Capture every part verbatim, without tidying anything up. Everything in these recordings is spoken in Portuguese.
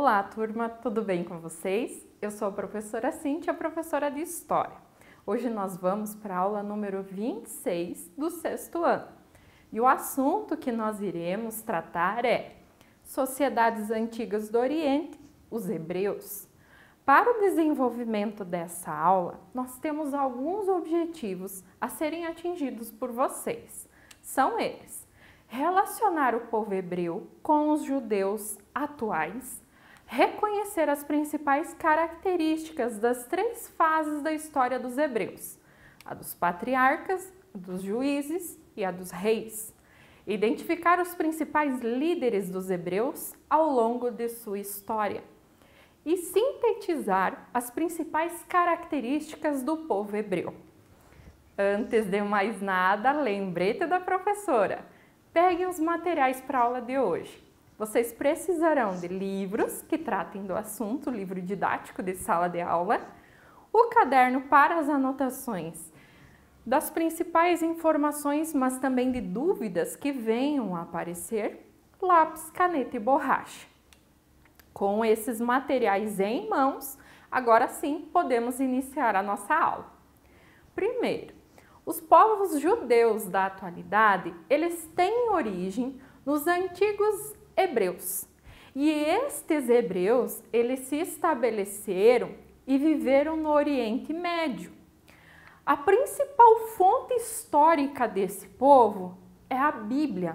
Olá, turma, tudo bem com vocês? Eu sou a professora Cíntia, professora de História. Hoje nós vamos para a aula número vinte e seis do sexto ano. E o assunto que nós iremos tratar é Sociedades Antigas do Oriente, os Hebreus. Para o desenvolvimento dessa aula, nós temos alguns objetivos a serem atingidos por vocês. São eles: relacionar o povo hebreu com os judeus atuais, reconhecer as principais características das três fases da história dos hebreus, a dos patriarcas, a dos juízes e a dos reis, identificar os principais líderes dos hebreus ao longo de sua história e sintetizar as principais características do povo hebreu. Antes de mais nada, lembrete da professora. Peguem os materiais para a aula de hoje. Vocês precisarão de livros que tratem do assunto, livro didático de sala de aula, o caderno para as anotações das principais informações, mas também de dúvidas que venham a aparecer, lápis, caneta e borracha. Com esses materiais em mãos, agora sim podemos iniciar a nossa aula. Primeiro, os povos judeus da atualidade, eles têm origem nos antigos hebreus. E estes hebreus, eles se estabeleceram e viveram no Oriente Médio. A principal fonte histórica desse povo é a Bíblia.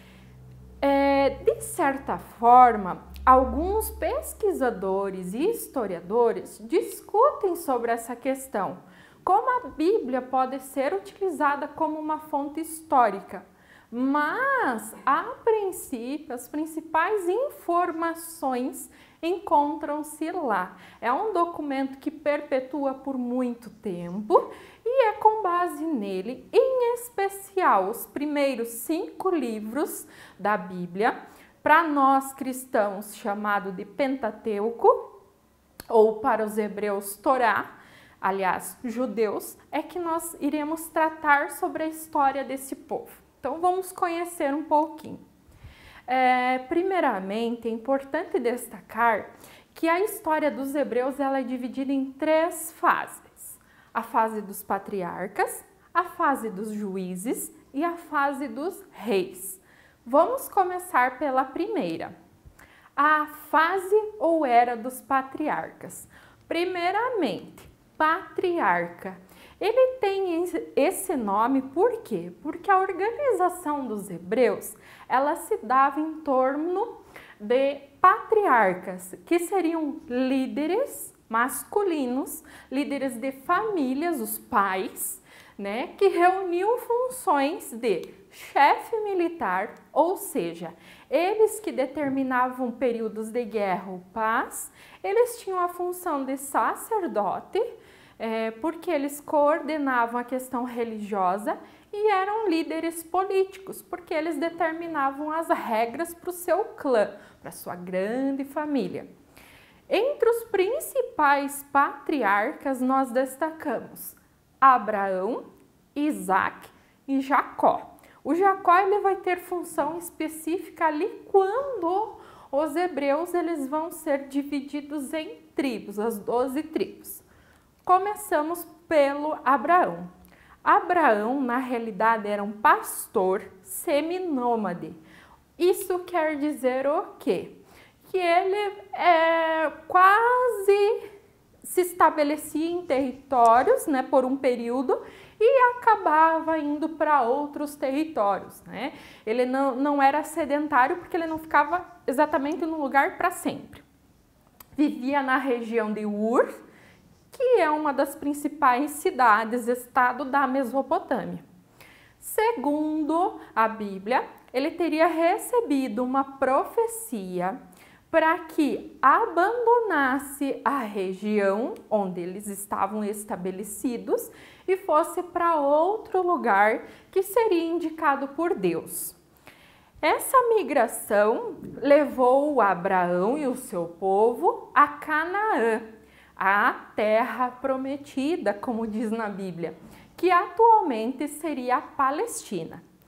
É, de certa forma, alguns pesquisadores e historiadores discutem sobre essa questão, como a Bíblia pode ser utilizada como uma fonte histórica. Mas, a princípio, as principais informações encontram-se lá. É um documento que perpetua por muito tempo e é com base nele, em especial, os primeiros cinco livros da Bíblia, para nós cristãos chamado de Pentateuco, ou para os hebreus Torá, aliás, judeus, é que nós iremos tratar sobre a história desse povo. Então, vamos conhecer um pouquinho. É, primeiramente, é importante destacar que a história dos hebreus ela é dividida em três fases. A fase dos patriarcas, a fase dos juízes e a fase dos reis. Vamos começar pela primeira. A fase ou era dos patriarcas. Primeiramente, patriarca. Ele tem esse nome por quê? Porque a organização dos hebreus, ela se dava em torno de patriarcas, que seriam líderes masculinos, líderes de famílias, os pais, né, que reuniam funções de chefe militar, ou seja, eles que determinavam períodos de guerra ou paz, eles tinham a função de sacerdote, É, porque eles coordenavam a questão religiosa e eram líderes políticos, porque eles determinavam as regras para o seu clã, para a sua grande família. Entre os principais patriarcas, nós destacamos Abraão, Isaac e Jacó. O Jacó ele vai ter função específica ali quando os hebreus eles vão ser divididos em tribos, as doze tribos. Começamos pelo Abraão. Abraão, na realidade, era um pastor seminômade. Isso quer dizer o quê? Que ele é, quase se estabelecia em territórios, né, por um período e acabava indo para outros territórios, né? Ele não, não era sedentário porque ele não ficava exatamente no lugar para sempre. Vivia na região de Ur, que é uma das principais cidades, estado da Mesopotâmia. Segundo a Bíblia, ele teria recebido uma profecia para que abandonasse a região onde eles estavam estabelecidos e fosse para outro lugar que seria indicado por Deus. Essa migração levou Abraão e o seu povo a Canaã, a terra prometida, como diz na Bíblia, que atualmente seria a Palestina.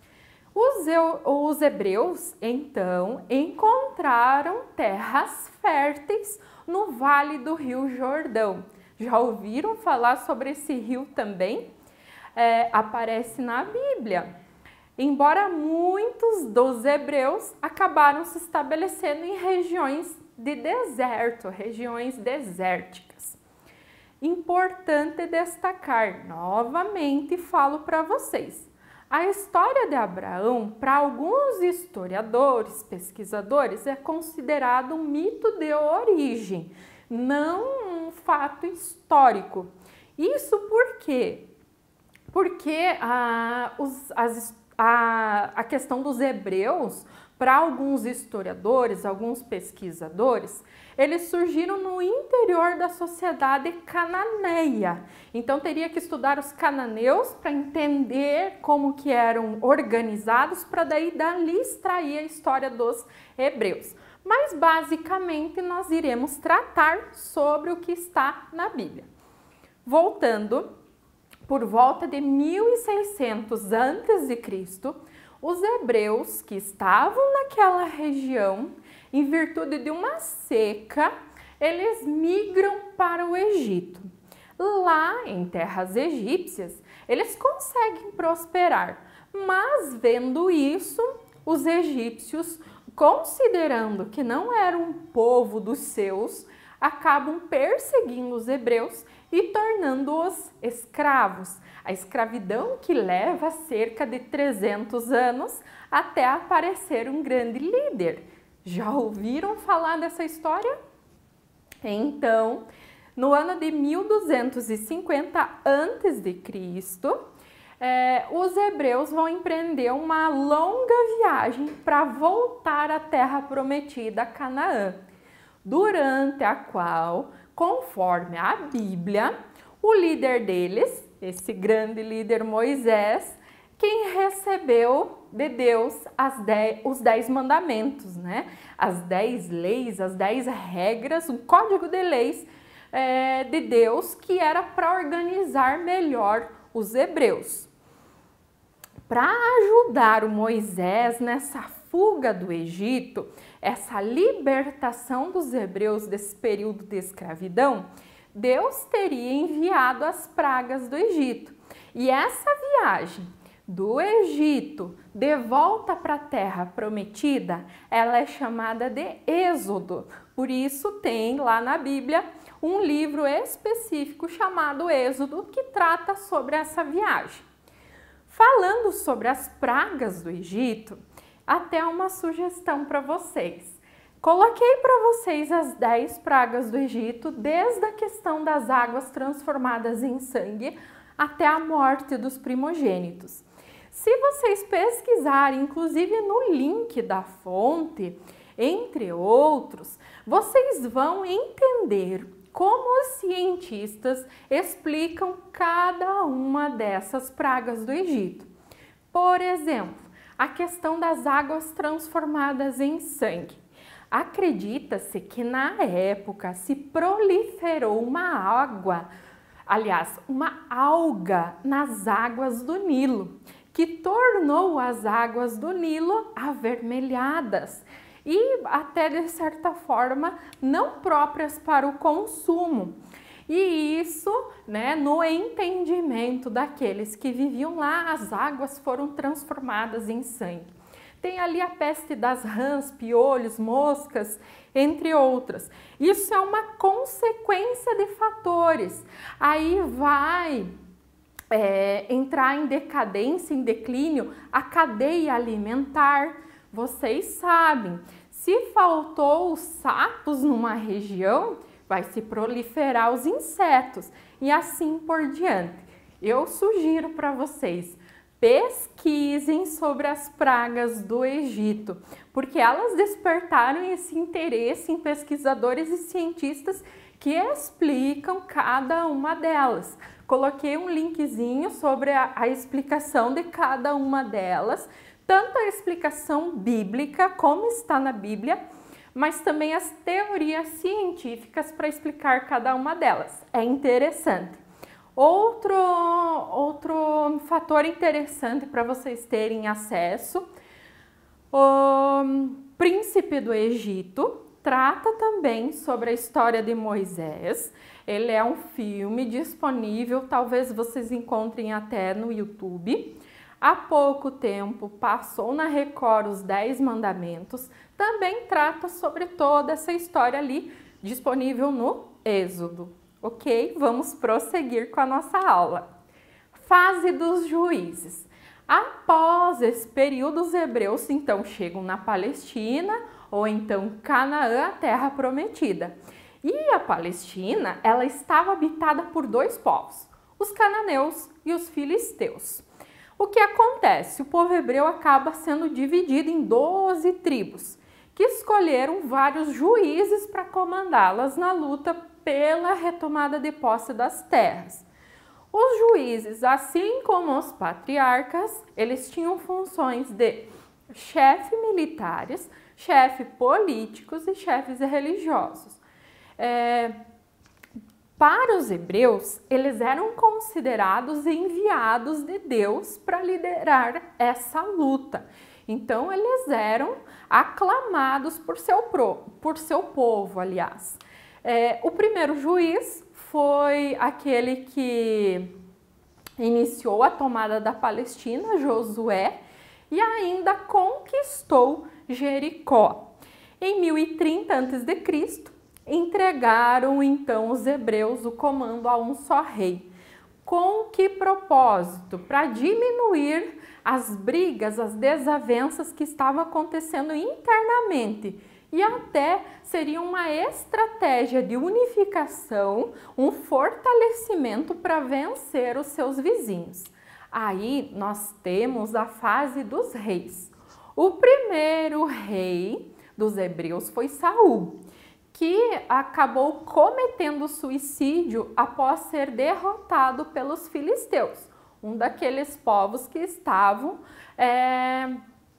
Os, eu, os hebreus, então, encontraram terras férteis no vale do Rio Jordão. Já ouviram falar sobre esse rio também? É, aparece na Bíblia. Embora muitos dos hebreus acabaram se estabelecendo em regiões de deserto, regiões desérticas. Importante destacar, novamente falo para vocês, a história de Abraão, para alguns historiadores, pesquisadores, é considerado um mito de origem, não um fato histórico. Isso por quê? Porque ah, os, as, a, a questão dos hebreus, para alguns historiadores, alguns pesquisadores, eles surgiram no interior da sociedade cananeia. Então teria que estudar os cananeus para entender como que eram organizados, para daí dali extrair a história dos hebreus. Mas basicamente nós iremos tratar sobre o que está na Bíblia. Voltando, por volta de mil e seiscentos antes de Cristo, os hebreus que estavam naquela região, em virtude de uma seca, eles migram para o Egito. Lá, em terras egípcias, eles conseguem prosperar, mas vendo isso, os egípcios, considerando que não era um povo dos seus, acabam perseguindo os hebreus e tornando-os escravos. A escravidão que leva cerca de trezentos anos até aparecer um grande líder. Já ouviram falar dessa história? Então, no ano de mil duzentos e cinquenta antes de Cristo, eh, os hebreus vão empreender uma longa viagem para voltar à terra prometida, Canaã, durante a qual, conforme a Bíblia, o líder deles, esse grande líder Moisés, quem recebeu de Deus as dez, os dez mandamentos, né? As dez leis, as dez regras, um código de leis é, de Deus que era para organizar melhor os hebreus. Para ajudar o Moisés nessa fuga do Egito, essa libertação dos hebreus desse período de escravidão, Deus teria enviado as pragas do Egito. E essa viagem do Egito de volta para a terra prometida, ela é chamada de Êxodo. Por isso tem lá na Bíblia um livro específico chamado Êxodo que trata sobre essa viagem. Falando sobre as pragas do Egito, até uma sugestão para vocês. Coloquei para vocês as dez pragas do Egito, desde a questão das águas transformadas em sangue até a morte dos primogênitos. Se vocês pesquisarem, inclusive no link da fonte, entre outros, vocês vão entender como os cientistas explicam cada uma dessas pragas do Egito. Por exemplo, a questão das águas transformadas em sangue. Acredita-se que na época se proliferou uma água, aliás, uma alga nas águas do Nilo, que tornou as águas do Nilo avermelhadas e até de certa forma não próprias para o consumo. E isso, né, no entendimento daqueles que viviam lá, as águas foram transformadas em sangue. Tem ali a peste das rãs, piolhos, moscas, entre outras. Isso é uma consequência de fatores. Aí vai é, entrar em decadência, em declínio, a cadeia alimentar. Vocês sabem, se faltou os sapos numa região, vai se proliferar os insetos e assim por diante. Eu sugiro para vocês, pesquisem sobre as pragas do Egito, porque elas despertaram esse interesse em pesquisadores e cientistas que explicam cada uma delas. Coloquei um linkzinho sobre a, a explicação de cada uma delas, tanto a explicação bíblica, como está na Bíblia, mas também as teorias científicas para explicar cada uma delas. É interessante. Outro, outro fator interessante para vocês terem acesso, o Príncipe do Egito trata também sobre a história de Moisés. Ele é um filme disponível, talvez vocês encontrem até no YouTube. Há pouco tempo passou na Record os Dez Mandamentos, também trata sobre toda essa história ali, disponível no Êxodo. Ok? Vamos prosseguir com a nossa aula. Fase dos juízes. Após esse período, os hebreus então chegam na Palestina, ou então Canaã, a terra prometida. E a Palestina, ela estava habitada por dois povos, os cananeus e os filisteus. O que acontece? O povo hebreu acaba sendo dividido em doze tribos, que escolheram vários juízes para comandá-las na luta pela retomada de posse das terras. Os juízes, assim como os patriarcas, eles tinham funções de chefe militares, chefe políticos e chefes religiosos. É, para os hebreus, eles eram considerados enviados de Deus para liderar essa luta. Então, eles eram aclamados por seu, pro, por seu povo, aliás. É, o primeiro juiz foi aquele que iniciou a tomada da Palestina, Josué, e ainda conquistou Jericó. Em mil e trinta antes de Cristo, entregaram então os hebreus o comando a um só rei. Com que propósito? Para diminuir as brigas, as desavenças que estavam acontecendo internamente. E até seria uma estratégia de unificação, um fortalecimento para vencer os seus vizinhos. Aí nós temos a fase dos reis. O primeiro rei dos hebreus foi Saul, que acabou cometendo suicídio após ser derrotado pelos filisteus, um daqueles povos que estavam é,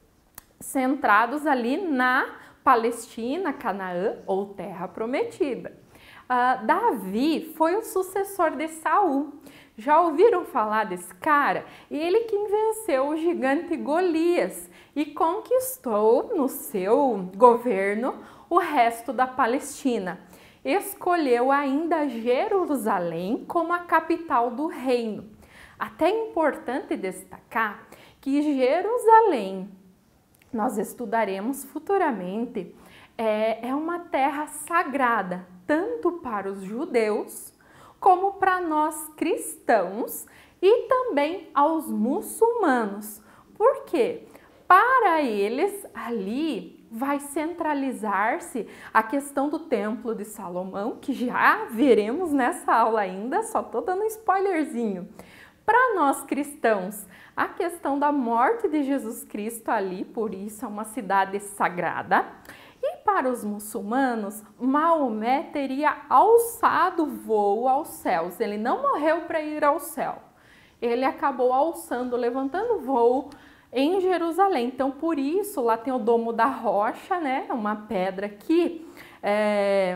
centrados ali na Palestina, Canaã ou Terra Prometida. Uh, Davi foi o sucessor de Saul. Já ouviram falar desse cara? Ele que venceu o gigante Golias e conquistou no seu governo o resto da Palestina. Escolheu ainda Jerusalém como a capital do reino. Até é importante destacar que Jerusalém, nós estudaremos futuramente, é, é uma terra sagrada, tanto para os judeus como para nós cristãos e também aos muçulmanos. Por quê? Para eles, ali vai centralizar-se a questão do Templo de Salomão, que já veremos nessa aula ainda, só estou dando um spoilerzinho. Para nós cristãos, a questão da morte de Jesus Cristo ali, por isso é uma cidade sagrada. E para os muçulmanos, Maomé teria alçado voo aos céus. Ele não morreu para ir ao céu. Ele acabou alçando, levantando voo em Jerusalém. Então, por isso, lá tem o Domo da Rocha, né? Uma pedra que é,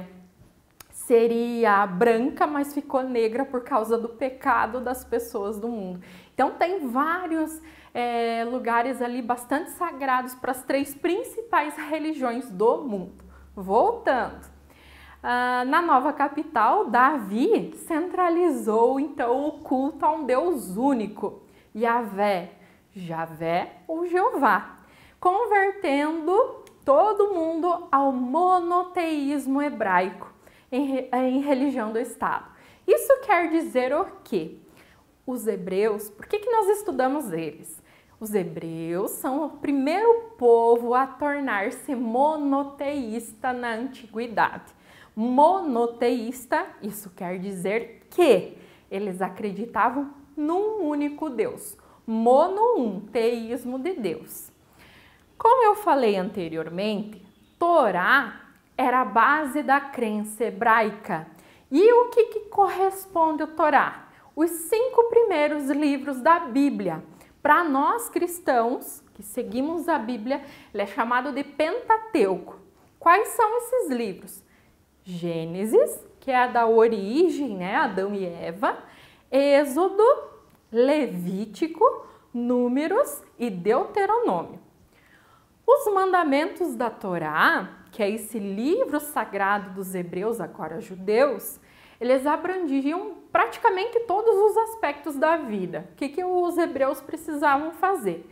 seria branca, mas ficou negra por causa do pecado das pessoas do mundo. Então, tem vários é, lugares ali bastante sagrados para as três principais religiões do mundo. Voltando, ah, na nova capital, Davi centralizou então o culto a um Deus único, Yahvé, Javé ou Jeová, convertendo todo mundo ao monoteísmo hebraico em, em religião do Estado. Isso quer dizer o quê? Os hebreus, por que que nós estudamos eles? Os hebreus são o primeiro povo a tornar-se monoteísta na antiguidade. Monoteísta, isso quer dizer que eles acreditavam num único Deus. Mono, um, teísmo de Deus. Como eu falei anteriormente, Torá era a base da crença hebraica. E o que, que corresponde ao Torá? Os cinco primeiros livros da Bíblia. Para nós cristãos, que seguimos a Bíblia, ele é chamado de Pentateuco. Quais são esses livros? Gênesis, que é a da origem, né? Adão e Eva. Êxodo, Levítico, Números e Deuteronômio. Os mandamentos da Torá, que é esse livro sagrado dos hebreus, agora judeus, eles abrangiam praticamente todos os aspectos da vida. O que, que os hebreus precisavam fazer?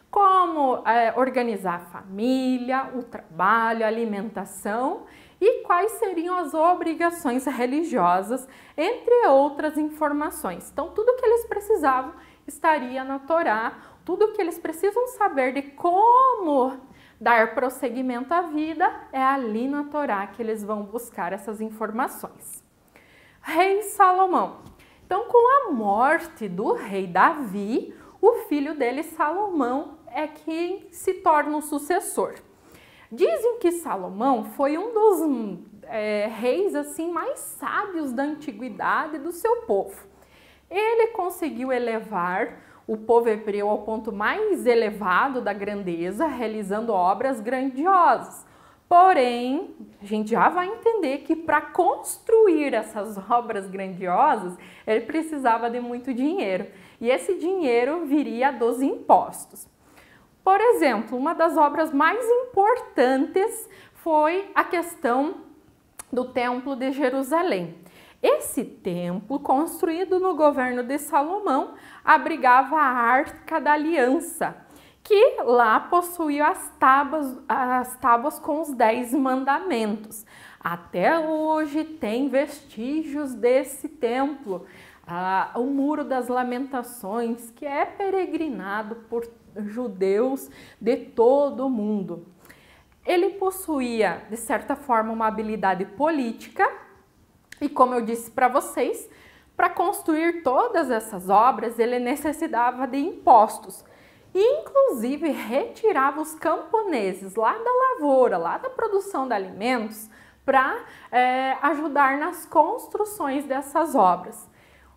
Como é, organizar a família, o trabalho, a alimentação e quais seriam as obrigações religiosas, entre outras informações. Então, tudo que eles precisavam estaria na Torá, tudo que eles precisam saber de como dar prosseguimento à vida é ali na Torá que eles vão buscar essas informações. Rei Salomão. Então, com a morte do rei Davi, o filho dele, Salomão, é quem se torna o sucessor. Dizem que Salomão foi um dos é, reis assim mais sábios da antiguidade do seu povo. Ele conseguiu elevar o povo hebreu ao ponto mais elevado da grandeza, realizando obras grandiosas. Porém, a gente já vai entender que para construir essas obras grandiosas, ele precisava de muito dinheiro. E esse dinheiro viria dos impostos. Por exemplo, uma das obras mais importantes foi a questão do Templo de Jerusalém. Esse templo, construído no governo de Salomão, abrigava a Arca da Aliança, que lá possuía as tábuas, as tábuas com os dez mandamentos. Até hoje tem vestígios desse templo, ah, o Muro das Lamentações, que é peregrinado por judeus de todo o mundo. Ele possuía, de certa forma, uma habilidade política e, como eu disse para vocês, para construir todas essas obras, ele necessitava de impostos. Inclusive, retirava os camponeses lá da lavoura, lá da produção de alimentos, para é, ajudar nas construções dessas obras.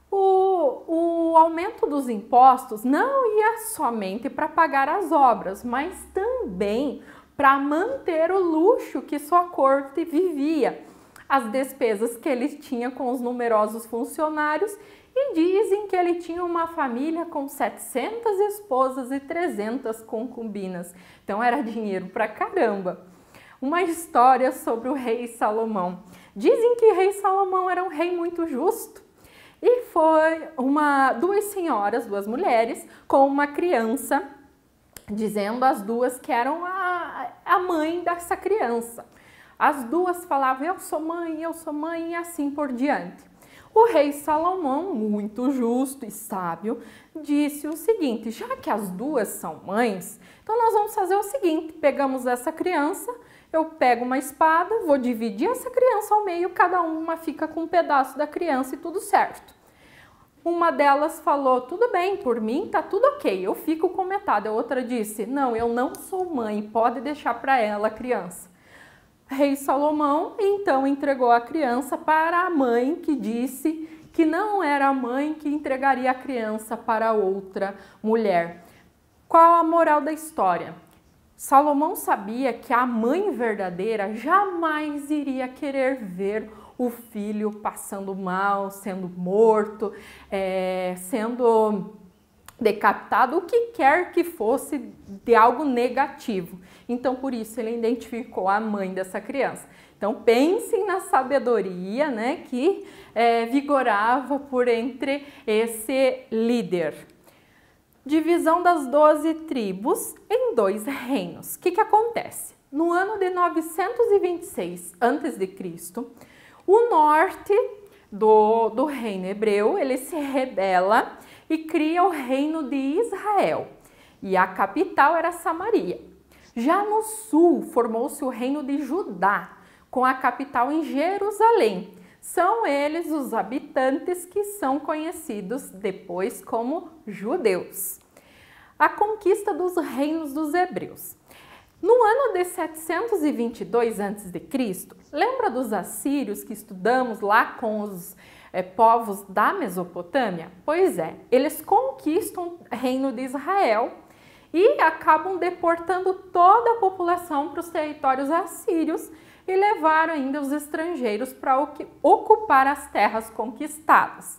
O, o aumento dos impostos não ia somente para pagar as obras, mas também para manter o luxo que sua corte vivia, as despesas que ele tinha com os numerosos funcionários, e dizem que ele tinha uma família com setecentas esposas e trezentas concubinas. Então era dinheiro pra caramba. Uma história sobre o rei Salomão. Dizem que o rei Salomão era um rei muito justo. E foi uma, duas senhoras, duas mulheres, com uma criança, dizendo as duas que eram a, a mãe dessa criança. As duas falavam, eu sou mãe, eu sou mãe, e assim por diante. O rei Salomão, muito justo e sábio, disse o seguinte, já que as duas são mães, então nós vamos fazer o seguinte, pegamos essa criança, eu pego uma espada, vou dividir essa criança ao meio, cada uma fica com um pedaço da criança e tudo certo. Uma delas falou, tudo bem, por mim tá tudo ok, eu fico com metade. A outra disse, não, eu não sou mãe, pode deixar para ela a criança. Rei Salomão então entregou a criança para a mãe, que disse que não era a mãe que entregaria a criança para outra mulher. Qual a moral da história? Salomão sabia que a mãe verdadeira jamais iria querer ver o filho passando mal, sendo morto, é, sendo decapitado, o que quer que fosse de algo negativo. Então, por isso, ele identificou a mãe dessa criança. Então, pensem na sabedoria, né, que é, vigorava por entre esse líder. Divisão das doze tribos em dois reinos. O que, que acontece? No ano de novecentos e vinte e seis antes de Cristo, o norte do, do reino hebreu, ele se rebela e cria o reino de Israel. E a capital era Samaria. Já no sul, formou-se o reino de Judá, com a capital em Jerusalém. São eles os habitantes que são conhecidos depois como judeus. A conquista dos reinos dos hebreus. No ano de setecentos e vinte e dois antes de Cristo, lembra dos assírios que estudamos lá com os é, povos da Mesopotâmia? Pois é, eles conquistam o reino de Israel e acabam deportando toda a população para os territórios assírios e levaram ainda os estrangeiros para ocupar as terras conquistadas.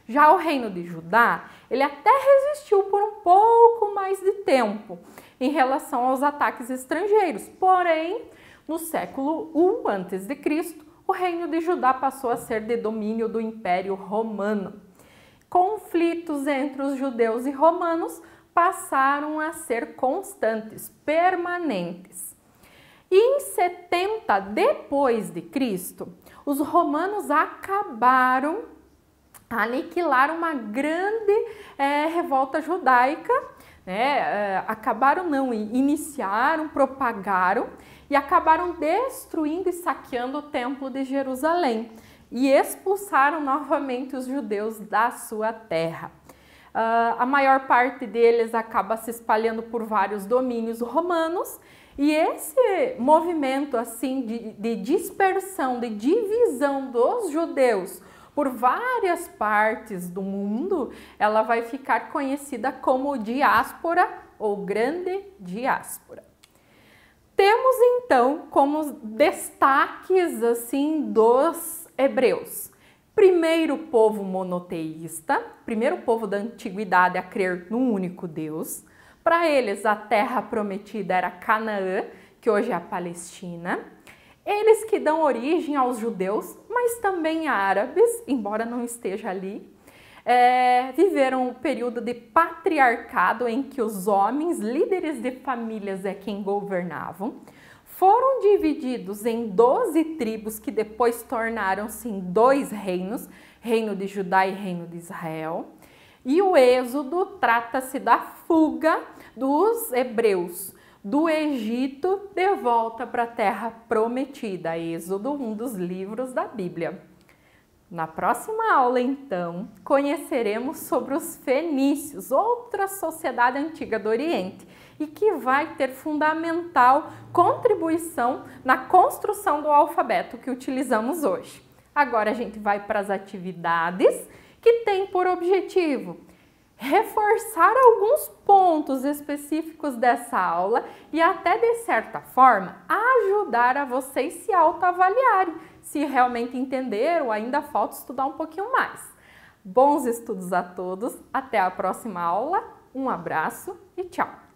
Já o reino de Judá, ele até resistiu por um pouco mais de tempo em relação aos ataques estrangeiros. Porém, no século um antes de Cristo, o reino de Judá passou a ser de domínio do Império Romano. Conflitos entre os judeus e romanos passaram a ser constantes, permanentes. E em setenta depois de Cristo, os romanos acabaram, aniquilaram uma grande é, revolta judaica, né? É, acabaram não, iniciaram, propagaram e acabaram destruindo e saqueando o Templo de Jerusalém e expulsaram novamente os judeus da sua terra. Uh, a maior parte deles acaba se espalhando por vários domínios romanos e esse movimento assim de, de dispersão, de divisão dos judeus por várias partes do mundo, ela vai ficar conhecida como diáspora ou grande diáspora. Temos então como destaques assim dos hebreus. Primeiro povo monoteísta, primeiro povo da antiguidade a crer num único Deus. Para eles a terra prometida era Canaã, que hoje é a Palestina. Eles que dão origem aos judeus, mas também árabes, embora não esteja ali. É, viveram um período de patriarcado em que os homens, líderes de famílias, é quem governavam. Foram divididos em doze tribos que depois tornaram-se em dois reinos, reino de Judá e reino de Israel. E o Êxodo trata-se da fuga dos hebreus do Egito de volta para a terra prometida. Êxodo, um dos livros da Bíblia. Na próxima aula, então, conheceremos sobre os fenícios, outra sociedade antiga do Oriente, e que vai ter fundamental contribuição na construção do alfabeto que utilizamos hoje. Agora a gente vai para as atividades que têm por objetivo reforçar alguns pontos específicos dessa aula e até, de certa forma, ajudar a vocês se autoavaliarem, se realmente entenderam ou ainda falta estudar um pouquinho mais. Bons estudos a todos, até a próxima aula, um abraço e tchau!